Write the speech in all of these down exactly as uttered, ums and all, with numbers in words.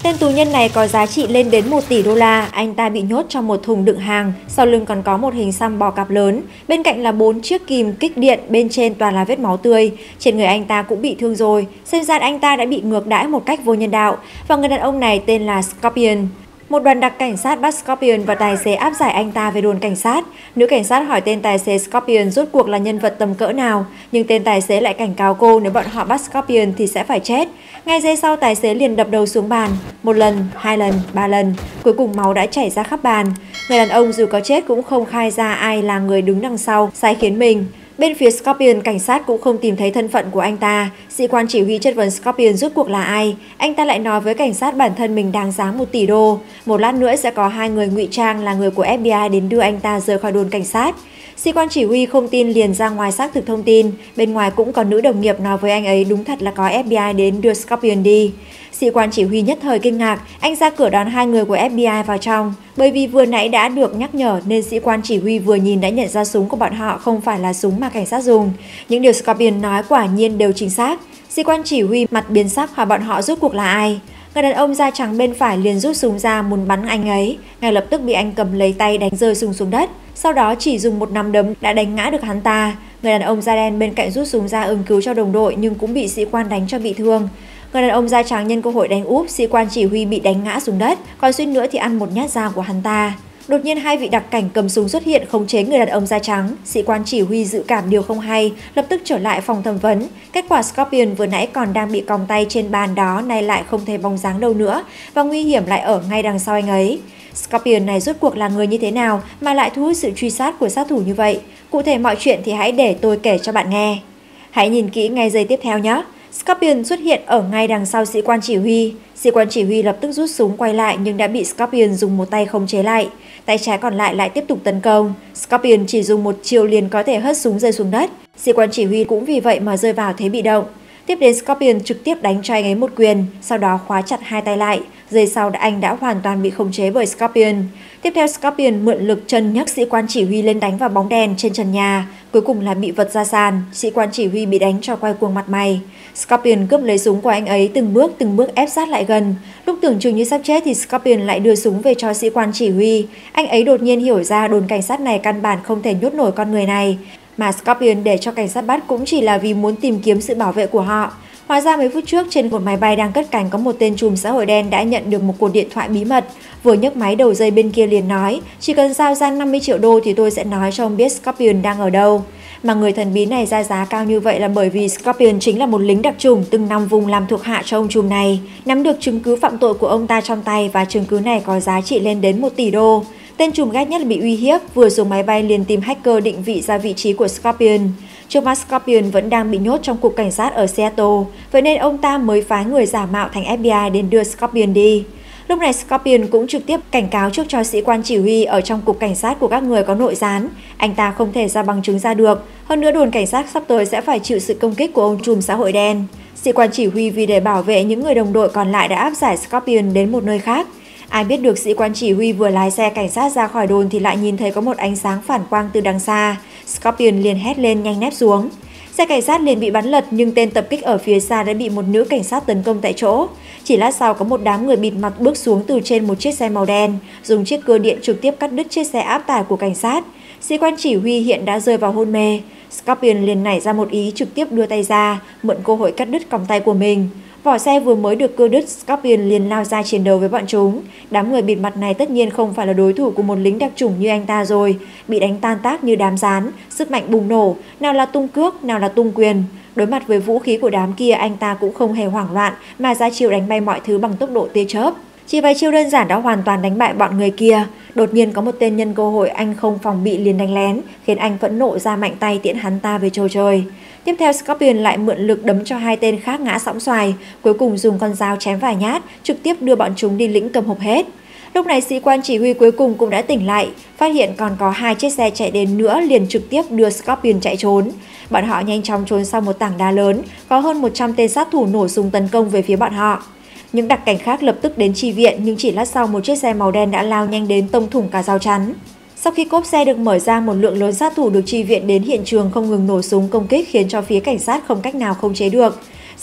Tên tù nhân này có giá trị lên đến một tỷ đô la, anh ta bị nhốt trong một thùng đựng hàng, sau lưng còn có một hình xăm bò cạp lớn, bên cạnh là bốn chiếc kìm kích điện, bên trên toàn là vết máu tươi, trên người anh ta cũng bị thương rồi, xem ra anh ta đã bị ngược đãi một cách vô nhân đạo, và người đàn ông này tên là Scorpion. Một đoàn đặc cảnh sát bắt Scorpion và tài xế áp giải anh ta về đồn cảnh sát. Nữ cảnh sát hỏi tên tài xế Scorpion rốt cuộc là nhân vật tầm cỡ nào, nhưng tên tài xế lại cảnh cáo cô nếu bọn họ bắt Scorpion thì sẽ phải chết. Ngay giây sau, tài xế liền đập đầu xuống bàn. Một lần, hai lần, ba lần, cuối cùng máu đã chảy ra khắp bàn. Người đàn ông dù có chết cũng không khai ra ai là người đứng đằng sau sai khiến mình. Bên phía Scorpion, cảnh sát cũng không tìm thấy thân phận của anh ta. Sĩ quan chỉ huy chất vấn Scorpion rốt cuộc là ai. Anh ta lại nói với cảnh sát bản thân mình đáng giá một tỷ đô. Một lát nữa sẽ có hai người ngụy trang là người của ép bê i đến đưa anh ta rời khỏi đồn cảnh sát. Sĩ quan chỉ huy không tin liền ra ngoài xác thực thông tin. Bên ngoài cũng có nữ đồng nghiệp nói với anh ấy đúng thật là có ép bê i đến đưa Scorpion đi. Sĩ quan chỉ huy nhất thời kinh ngạc, anh ra cửa đón hai người của ép bê i vào trong. Bởi vì vừa nãy đã được nhắc nhở nên sĩ quan chỉ huy vừa nhìn đã nhận ra súng của bọn họ không phải là súng mà cảnh sát dùng. Những điều Scorpion nói quả nhiên đều chính xác. Sĩ quan chỉ huy mặt biến sắc hỏi bọn họ rốt cuộc là ai. Người đàn ông da trắng bên phải liền rút súng ra muốn bắn anh ấy, ngay lập tức bị anh cầm lấy tay đánh rơi súng xuống đất. Sau đó chỉ dùng một nắm đấm đã đánh ngã được hắn ta. Người đàn ông da đen bên cạnh rút súng ra ứng cứu cho đồng đội nhưng cũng bị sĩ quan đánh cho bị thương. Người đàn ông da trắng nhân cơ hội đánh úp, sĩ quan chỉ huy bị đánh ngã xuống đất, còn suýt nữa thì ăn một nhát dao của hắn ta. Đột nhiên hai vị đặc cảnh cầm súng xuất hiện khống chế người đàn ông da trắng. Sĩ quan chỉ huy dự cảm điều không hay, lập tức trở lại phòng thẩm vấn. Kết quả Scorpion vừa nãy còn đang bị còng tay trên bàn đó, nay lại không thấy bóng dáng đâu nữa, và nguy hiểm lại ở ngay đằng sau anh ấy. Scorpion này rốt cuộc là người như thế nào mà lại thu hút sự truy sát của sát thủ như vậy? Cụ thể mọi chuyện thì hãy để tôi kể cho bạn nghe. Hãy nhìn kỹ ngay giây tiếp theo nhé. Scorpion xuất hiện ở ngay đằng sau sĩ quan chỉ huy. Sĩ quan chỉ huy lập tức rút súng quay lại nhưng đã bị Scorpion dùng một tay khống chế lại. Tay trái còn lại lại tiếp tục tấn công. Scorpion chỉ dùng một chiều liền có thể hất súng rơi xuống đất. Sĩ quan chỉ huy cũng vì vậy mà rơi vào thế bị động. Tiếp đến Scorpion trực tiếp đánh cho anh ấy một quyền, sau đó khóa chặt hai tay lại. Giây sau đã anh đã hoàn toàn bị khống chế bởi Scorpion. Tiếp theo Scorpion mượn lực chân nhấc sĩ quan chỉ huy lên đánh vào bóng đèn trên trần nhà. Cuối cùng là bị vật ra sàn, sĩ quan chỉ huy bị đánh cho quay cuồng mặt mày. Scorpion cướp lấy súng của anh ấy từng bước từng bước ép sát lại gần. Lúc tưởng chừng như sắp chết thì Scorpion lại đưa súng về cho sĩ quan chỉ huy. Anh ấy đột nhiên hiểu ra đồn cảnh sát này căn bản không thể nhốt nổi con người này, mà Scorpion để cho cảnh sát bắt cũng chỉ là vì muốn tìm kiếm sự bảo vệ của họ. Hóa ra mấy phút trước trên một máy bay đang cất cánh có một tên trùm xã hội đen đã nhận được một cuộc điện thoại bí mật. Vừa nhấc máy đầu dây bên kia liền nói, chỉ cần giao ra năm mươi triệu đô thì tôi sẽ nói cho ông biết Scorpion đang ở đâu. Mà người thần bí này ra giá cao như vậy là bởi vì Scorpion chính là một lính đặc chủng từng nằm vùng làm thuộc hạ cho ông trùm này, nắm được chứng cứ phạm tội của ông ta trong tay và chứng cứ này có giá trị lên đến một tỷ đô. Tên trùm ghét nhất là bị uy hiếp, vừa xuống máy bay liền tìm hacker định vị ra vị trí của Scorpion. Trước mắt Scorpion vẫn đang bị nhốt trong cục cảnh sát ở Seattle, vậy nên ông ta mới phái người giả mạo thành ép bê i đến đưa Scorpion đi. Lúc này Scorpion cũng trực tiếp cảnh cáo trước cho sĩ quan chỉ huy ở trong cục cảnh sát của các người có nội gián. Anh ta không thể ra bằng chứng ra được, hơn nữa đồn cảnh sát sắp tới sẽ phải chịu sự công kích của ông trùm xã hội đen. Sĩ quan chỉ huy vì để bảo vệ những người đồng đội còn lại đã áp giải Scorpion đến một nơi khác. Ai biết được sĩ quan chỉ huy vừa lái xe cảnh sát ra khỏi đồn thì lại nhìn thấy có một ánh sáng phản quang từ đằng xa. Scorpion liền hét lên nhanh nép xuống. Xe cảnh sát liền bị bắn lật nhưng tên tập kích ở phía xa đã bị một nữ cảnh sát tấn công tại chỗ. Chỉ lát sau có một đám người bịt mặt bước xuống từ trên một chiếc xe màu đen, dùng chiếc cưa điện trực tiếp cắt đứt chiếc xe áp tải của cảnh sát. Sĩ quan chỉ huy hiện đã rơi vào hôn mê. Scorpion liền nảy ra một ý trực tiếp đưa tay ra, mượn cơ hội cắt đứt còng tay của mình. Vỏ xe vừa mới được cưa đứt, Scorpion liền lao ra chiến đấu với bọn chúng. Đám người bịt mặt này tất nhiên không phải là đối thủ của một lính đặc chủng như anh ta rồi, bị đánh tan tác như đám rán, sức mạnh bùng nổ, nào là tung cước, nào là tung quyền. Đối mặt với vũ khí của đám kia, anh ta cũng không hề hoảng loạn mà ra chiêu đánh bay mọi thứ bằng tốc độ tia chớp. Chỉ vài chiêu đơn giản đã hoàn toàn đánh bại bọn người kia. Đột nhiên có một tên nhân cơ hội anh không phòng bị liền đánh lén, khiến anh phẫn nộ ra mạnh tay tiễn hắn ta về trời trời. Tiếp theo Scorpion lại mượn lực đấm cho hai tên khác ngã sõng xoài, cuối cùng dùng con dao chém vài nhát, trực tiếp đưa bọn chúng đi lĩnh cầm hộp hết. Lúc này sĩ quan chỉ huy cuối cùng cũng đã tỉnh lại, phát hiện còn có hai chiếc xe chạy đến nữa liền trực tiếp đưa Scorpion chạy trốn. Bọn họ nhanh chóng trốn sau một tảng đá lớn, có hơn một trăm tên sát thủ nổ súng tấn công về phía bọn họ. Những đặc cảnh khác lập tức đến chi viện nhưng chỉ lát sau một chiếc xe màu đen đã lao nhanh đến tông thủng cả rào chắn. Sau khi cốp xe được mở ra, một lượng lớn sát thủ được chi viện đến hiện trường không ngừng nổ súng công kích khiến cho phía cảnh sát không cách nào khống chế được.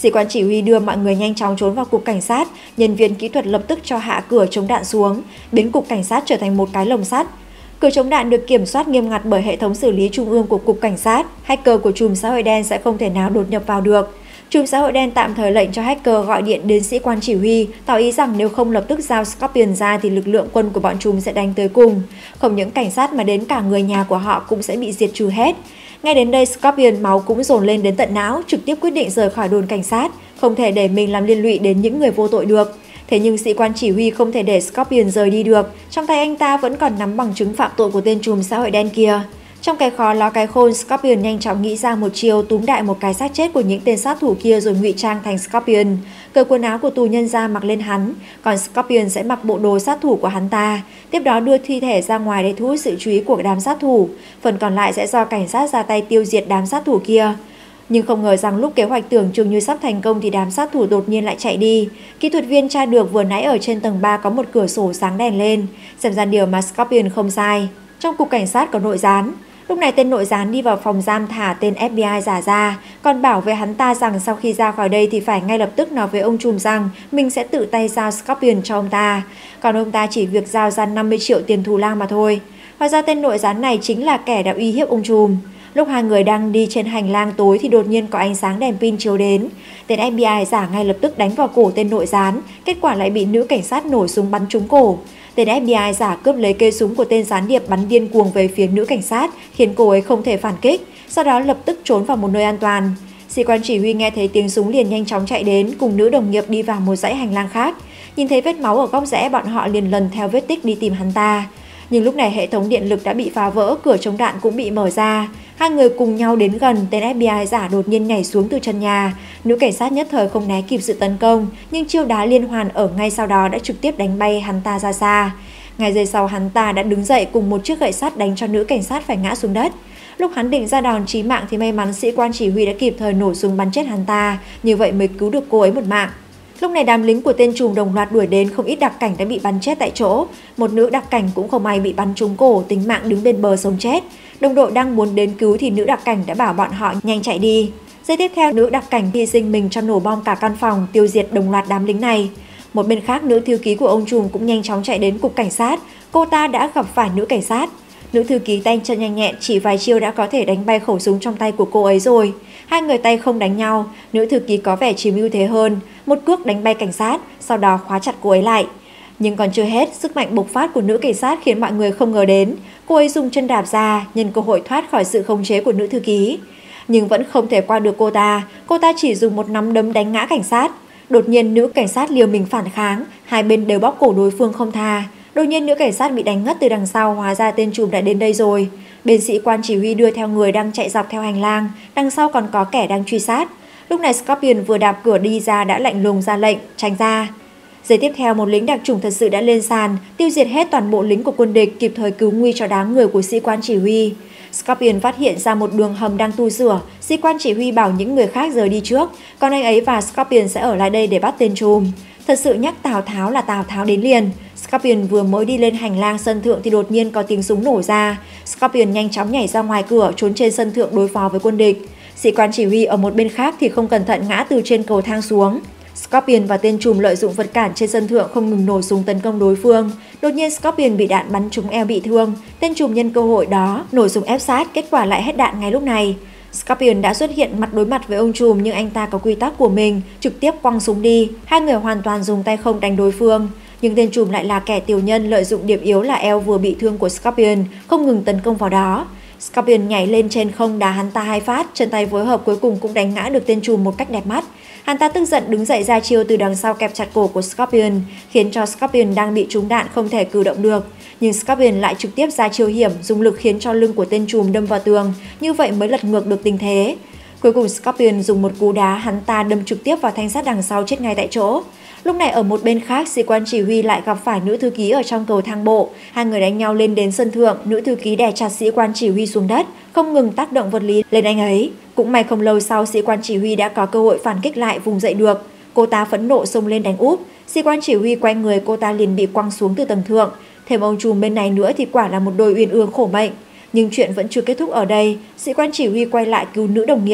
Sĩ quan chỉ huy đưa mọi người nhanh chóng trốn vào cục cảnh sát, nhân viên kỹ thuật lập tức cho hạ cửa chống đạn xuống, biến cục cảnh sát trở thành một cái lồng sắt. Cửa chống đạn được kiểm soát nghiêm ngặt bởi hệ thống xử lý trung ương của cục cảnh sát, hacker của chùm xã hội đen sẽ không thể nào đột nhập vào được. Chùm xã hội đen tạm thời lệnh cho hacker gọi điện đến sĩ quan chỉ huy, tỏ ý rằng nếu không lập tức giao Scorpion ra thì lực lượng quân của bọn chúng sẽ đánh tới cùng. Không những cảnh sát mà đến cả người nhà của họ cũng sẽ bị diệt trừ hết. Ngay đến đây, Scorpion máu cũng dồn lên đến tận não, trực tiếp quyết định rời khỏi đồn cảnh sát, không thể để mình làm liên lụy đến những người vô tội được. Thế nhưng sĩ quan chỉ huy không thể để Scorpion rời đi được, trong tay anh ta vẫn còn nắm bằng chứng phạm tội của tên trùm xã hội đen kia. Trong cái khó ló cái khôn, Scorpion nhanh chóng nghĩ ra một chiêu túm đại một cái xác chết của những tên sát thủ kia rồi ngụy trang thành Scorpion, cởi quần áo của tù nhân ra mặc lên hắn, còn Scorpion sẽ mặc bộ đồ sát thủ của hắn ta, tiếp đó đưa thi thể ra ngoài để thu hút sự chú ý của đám sát thủ, phần còn lại sẽ do cảnh sát ra tay tiêu diệt đám sát thủ kia. Nhưng không ngờ rằng lúc kế hoạch tưởng chừng như sắp thành công thì đám sát thủ đột nhiên lại chạy đi. Kỹ thuật viên tra được vừa nãy ở trên tầng ba có một cửa sổ sáng đèn lên, xem ra điều mà Scorpion không sai. Trong cục cảnh sát có nội gián. Lúc này tên nội gián đi vào phòng giam thả tên ép bê i giả ra, còn bảo với hắn ta rằng sau khi ra khỏi đây thì phải ngay lập tức nói với ông trùm rằng mình sẽ tự tay giao Scorpion cho ông ta, còn ông ta chỉ việc giao ra năm mươi triệu tiền thù lao mà thôi. Hóa ra tên nội gián này chính là kẻ đã uy hiếp ông trùm. Lúc hai người đang đi trên hành lang tối thì đột nhiên có ánh sáng đèn pin chiếu đến. Tên ép bê i giả ngay lập tức đánh vào cổ tên nội gián, kết quả lại bị nữ cảnh sát nổ súng bắn trúng cổ. Tên ép bê i giả cướp lấy cây súng của tên gián điệp bắn điên cuồng về phía nữ cảnh sát, khiến cô ấy không thể phản kích, sau đó lập tức trốn vào một nơi an toàn. Sĩ quan chỉ huy nghe thấy tiếng súng liền nhanh chóng chạy đến, cùng nữ đồng nghiệp đi vào một dãy hành lang khác. Nhìn thấy vết máu ở góc rẽ, bọn họ liền lần theo vết tích đi tìm hắn ta. Nhưng lúc này hệ thống điện lực đã bị phá vỡ, cửa chống đạn cũng bị mở ra. Hai người cùng nhau đến gần, tên ép bê i giả đột nhiên nhảy xuống từ trần nhà. Nữ cảnh sát nhất thời không né kịp sự tấn công, nhưng chiêu đá liên hoàn ở ngay sau đó đã trực tiếp đánh bay hắn ta ra xa. Ngay giây sau hắn ta đã đứng dậy cùng một chiếc gậy sắt đánh cho nữ cảnh sát phải ngã xuống đất. Lúc hắn định ra đòn chí mạng thì may mắn sĩ quan chỉ huy đã kịp thời nổ súng bắn chết hắn ta, như vậy mới cứu được cô ấy một mạng. Lúc này đám lính của tên trùm đồng loạt đuổi đến, không ít đặc cảnh đã bị bắn chết tại chỗ. Một nữ đặc cảnh cũng không may bị bắn trúng cổ, tính mạng đứng bên bờ sống chết. Đồng đội đang muốn đến cứu thì nữ đặc cảnh đã bảo bọn họ nhanh chạy đi. Giây tiếp theo, nữ đặc cảnh hy sinh mình cho nổ bom cả căn phòng, tiêu diệt đồng loạt đám lính này. Một bên khác, nữ thư ký của ông trùm cũng nhanh chóng chạy đến cục cảnh sát. Cô ta đã gặp phải nữ cảnh sát. Nữ thư ký tay chân nhanh nhẹn, chỉ vài chiêu đã có thể đánh bay khẩu súng trong tay của cô ấy rồi. Hai người tay không đánh nhau, nữ thư ký có vẻ chiếm ưu thế hơn, một cước đánh bay cảnh sát, sau đó khóa chặt cô ấy lại. Nhưng còn chưa hết, sức mạnh bộc phát của nữ cảnh sát khiến mọi người không ngờ đến. Cô ấy dùng chân đạp ra, nhân cơ hội thoát khỏi sự khống chế của nữ thư ký. Nhưng vẫn không thể qua được cô ta, cô ta chỉ dùng một nắm đấm đánh ngã cảnh sát. Đột nhiên nữ cảnh sát liều mình phản kháng, hai bên đều bóp cổ đối phương không tha. Đột nhiên nữ cảnh sát bị đánh ngất từ đằng sau, hóa ra tên trùm đã đến đây rồi. Bên sĩ quan chỉ huy đưa theo người đang chạy dọc theo hành lang, đằng sau còn có kẻ đang truy sát. Lúc này Scorpion vừa đạp cửa đi ra đã lạnh lùng ra lệnh, tránh ra. Giây tiếp theo, một lính đặc chủng thật sự đã lên sàn, tiêu diệt hết toàn bộ lính của quân địch, kịp thời cứu nguy cho đám người của sĩ quan chỉ huy. Scorpion phát hiện ra một đường hầm đang tu sửa, sĩ quan chỉ huy bảo những người khác rời đi trước, còn anh ấy và Scorpion sẽ ở lại đây để bắt tên trùm. Thật sự nhắc Tào Tháo là Tào Tháo đến liền. Scorpion vừa mới đi lên hành lang sân thượng thì đột nhiên có tiếng súng nổ ra. Scorpion nhanh chóng nhảy ra ngoài cửa, trốn trên sân thượng đối phó với quân địch. Sĩ quan chỉ huy ở một bên khác thì không cẩn thận ngã từ trên cầu thang xuống. Scorpion và tên trùm lợi dụng vật cản trên sân thượng không ngừng nổ súng tấn công đối phương. Đột nhiên Scorpion bị đạn bắn trúng eo bị thương. Tên trùm nhân cơ hội đó nổ súng ép sát, kết quả lại hết đạn ngay lúc này. Scorpion đã xuất hiện mặt đối mặt với ông trùm, nhưng anh ta có quy tắc của mình, trực tiếp quăng súng đi. Hai người hoàn toàn dùng tay không đánh đối phương. Nhưng tên trùm lại là kẻ tiểu nhân, lợi dụng điểm yếu là eo vừa bị thương của Scorpion, không ngừng tấn công vào đó. Scorpion nhảy lên trên không đá hắn ta hai phát, chân tay phối hợp cuối cùng cũng đánh ngã được tên trùm một cách đẹp mắt. Hắn ta tức giận đứng dậy ra chiêu từ đằng sau kẹp chặt cổ của Scorpion, khiến cho Scorpion đang bị trúng đạn không thể cử động được. Nhưng Scorpion lại trực tiếp ra chiêu hiểm, dùng lực khiến cho lưng của tên trùm đâm vào tường, như vậy mới lật ngược được tình thế. Cuối cùng Scorpion dùng một cú đá, hắn ta đâm trực tiếp vào thanh sắt đằng sau, chết ngay tại chỗ. Lúc này ở một bên khác, sĩ quan chỉ huy lại gặp phải nữ thư ký ở trong cầu thang bộ. Hai người đánh nhau lên đến sân thượng, nữ thư ký đè chặt sĩ quan chỉ huy xuống đất, không ngừng tác động vật lý lên anh ấy. Cũng may không lâu sau, sĩ quan chỉ huy đã có cơ hội phản kích lại, vùng dậy được. Cô ta phẫn nộ xông lên đánh úp. Sĩ quan chỉ huy quay người, cô ta liền bị quăng xuống từ tầng thượng. Thêm ông trùm bên này nữa thì quả là một đôi uyên ương khổ mệnh. Nhưng chuyện vẫn chưa kết thúc ở đây. Sĩ quan chỉ huy quay lại cứu nữ đồng nghiệp.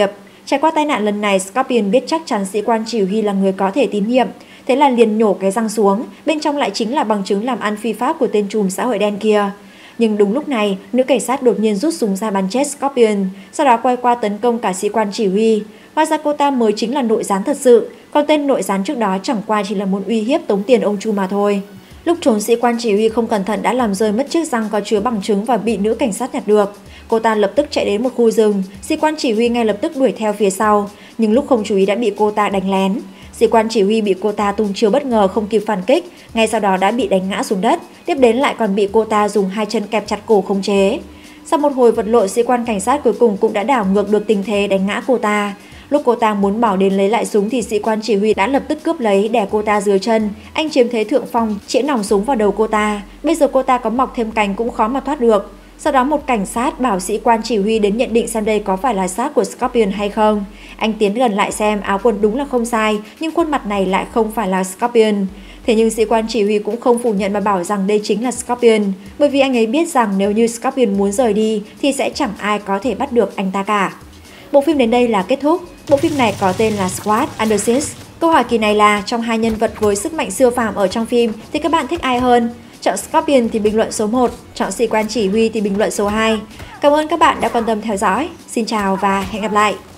Trải qua tai nạn lần này, Scorpion biết chắc chắn sĩ quan chỉ huy là người có thể tín nhiệm, thế là liền nhổ cái răng xuống, bên trong lại chính là bằng chứng làm ăn phi pháp của tên trùm xã hội đen kia. Nhưng đúng lúc này, nữ cảnh sát đột nhiên rút súng ra bắn chết Scorpion, sau đó quay qua tấn công cả sĩ quan chỉ huy. Hóa ra cô ta mới chính là nội gián thật sự, còn tên nội gián trước đó chẳng qua chỉ là muốn uy hiếp tống tiền ông Chu mà thôi. Lúc trốn, sĩ quan chỉ huy không cẩn thận đã làm rơi mất chiếc răng có chứa bằng chứng và bị nữ cảnh sát nhặt được. Cô ta lập tức chạy đến một khu rừng, sĩ quan chỉ huy ngay lập tức đuổi theo phía sau, nhưng lúc không chú ý đã bị cô ta đánh lén. Sĩ quan chỉ huy bị cô ta tung chiêu bất ngờ không kịp phản kích, ngay sau đó đã bị đánh ngã xuống đất, tiếp đến lại còn bị cô ta dùng hai chân kẹp chặt cổ khống chế. Sau một hồi vật lộn, sĩ quan cảnh sát cuối cùng cũng đã đảo ngược được tình thế, đánh ngã cô ta. Lúc cô ta muốn bảo đến lấy lại súng thì sĩ quan chỉ huy đã lập tức cướp lấy, đè cô ta dưới chân. Anh chiếm thế thượng phong, chĩa nòng súng vào đầu cô ta. Bây giờ cô ta có mọc thêm cánh cũng khó mà thoát được. Sau đó một cảnh sát bảo sĩ quan chỉ huy đến nhận định xem đây có phải là xác của Scorpion hay không. Anh tiến gần lại xem, áo quần đúng là không sai, nhưng khuôn mặt này lại không phải là Scorpion. Thế nhưng sĩ quan chỉ huy cũng không phủ nhận mà bảo rằng đây chính là Scorpion, bởi vì anh ấy biết rằng nếu như Scorpion muốn rời đi thì sẽ chẳng ai có thể bắt được anh ta cả. Bộ phim đến đây là kết thúc. Bộ phim này có tên là Squad Under Siege. Câu hỏi kỳ này là trong hai nhân vật với sức mạnh siêu phàm ở trong phim thì các bạn thích ai hơn? Chọn Scorpion thì bình luận số một, chọn sĩ quan chỉ huy thì bình luận số hai. Cảm ơn các bạn đã quan tâm theo dõi. Xin chào và hẹn gặp lại!